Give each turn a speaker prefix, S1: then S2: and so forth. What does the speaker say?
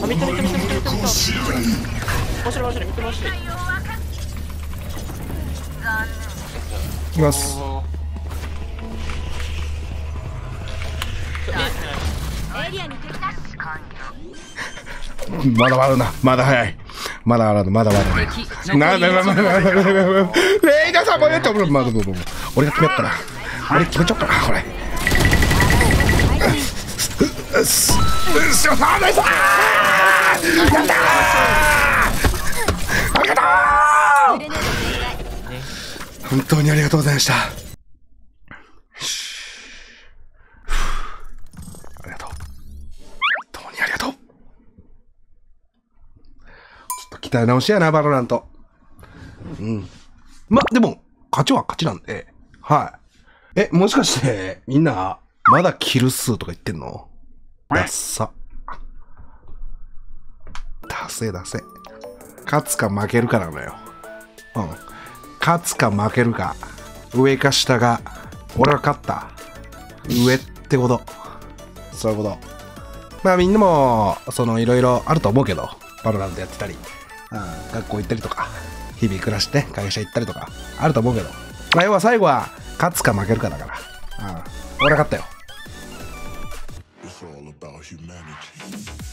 S1: あ、見て。面白い。見てまし。
S2: いきます。まだまだな、まだ早い。まだレイダーさんもやって俺が決めよっかな。俺決めちゃおっかな、これ。さあ、ナイスー！やったー！ありがとう！本当にありがとうございました。ありがとう。本当にありがとう。ちょっと鍛え直しやな、バロラント。ま、でも、勝ちは勝ちなんで、はい。もしかして、みんな、まだキル数とか言ってんの？ダッサ。ダセ。勝つか負けるかなのよ。勝つか負けるか。上か下が、俺が勝った。上ってこと。そういうこと。まあみんなも、いろいろあると思うけど、バロラントやってたり、学校行ったりとか、日々暮らして会社行ったりとか、あると思うけど、まあ要は最後は、勝つか負けるかだから。俺が勝ったよ。It's all about humanity.